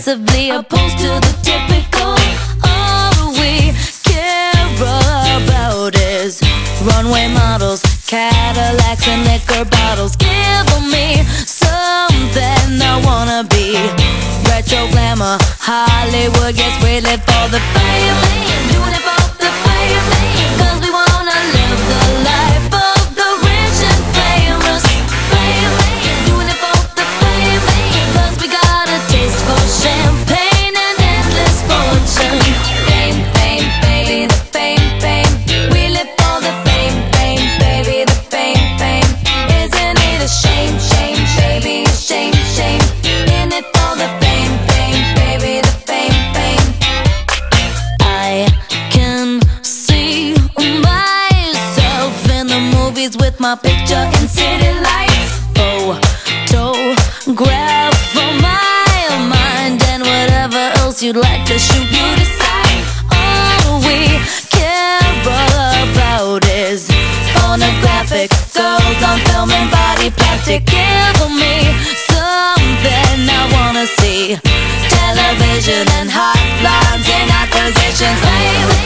aggressively opposed to the typical. All we care about is runway models, Cadillacs and liquor bottles. Give me something I wanna be. Retro glamour, Hollywood, yes, we live for the fame. Doing it for the fame, 'cause we wanna live the life of the rich and famous. Fame, doing it for the fame, 'cause we got a taste for champagne and endless fortune. Fame, fame, baby, the fame, fame. We live for the fame, fame, baby, the fame, fame. Isn't it a shame, shame, baby, a shame, shame. In it for the fame, fame, baby, the fame, fame. I can see myself in the movies with my picture in city lights. Photograph for my mind, and whatever else you'd like to shoot, you decide. All we care about is pornographic girls on film and body plastic. Give me something I wanna see. Television and hot lines in acquisitions, baby.